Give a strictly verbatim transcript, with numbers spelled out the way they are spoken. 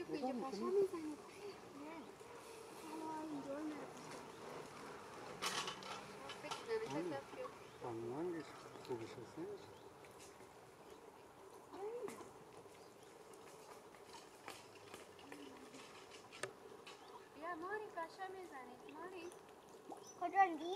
بیا تو اینجا پاشا میزنی. خانمانگش خوبش هستش. بیا ماری پاشا میزنید ماری. کجا